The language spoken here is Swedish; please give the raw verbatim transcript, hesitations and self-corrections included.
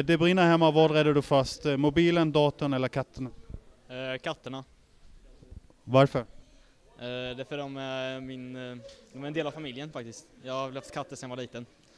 Det brinner hemma, vad räddar du fast? Mobilen, datorn eller katterna? Eh, katterna. Varför? Eh, därför de är, min, eh, de är en del av familjen faktiskt. Jag har haft katter sedan jag var liten.